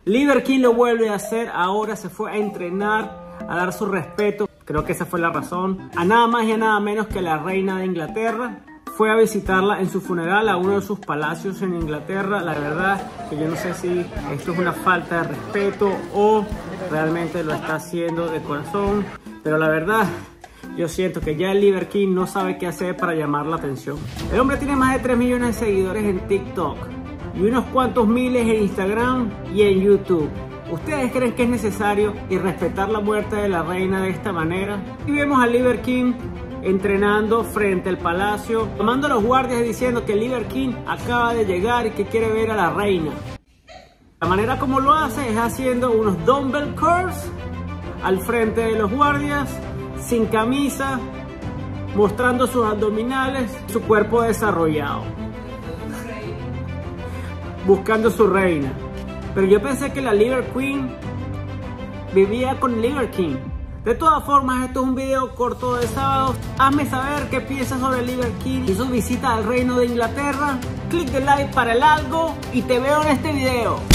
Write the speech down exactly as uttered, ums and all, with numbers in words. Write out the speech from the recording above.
Liver King lo vuelve a hacer, ahora se fue a entrenar, a dar su respeto, creo que esa fue la razón, a nada más y a nada menos que la reina de Inglaterra. Fue a visitarla en su funeral a uno de sus palacios en Inglaterra. La verdad que yo no sé si esto es una falta de respeto o realmente lo está haciendo de corazón, pero la verdad yo siento que ya el Liver King no sabe qué hacer para llamar la atención. El hombre tiene más de tres millones de seguidores en TikTok y unos cuantos miles en Instagram y en YouTube. ¿Ustedes creen que es necesario irrespetar la muerte de la reina de esta manera? Y vemos al Liver King entrenando frente al palacio, llamando a los guardias y diciendo que el Liver King acaba de llegar y que quiere ver a la reina. La manera como lo hace es haciendo unos dumbbell curls al frente de los guardias, sin camisa, mostrando sus abdominales, su cuerpo desarrollado, buscando su reina. Pero yo pensé que la Liver Queen vivía con Liver King. De todas formas, esto es un video corto de sábado. Hazme saber qué piensas sobre el Liver King y su visita al reino de Inglaterra. Clic de like para el algo y te veo en este video.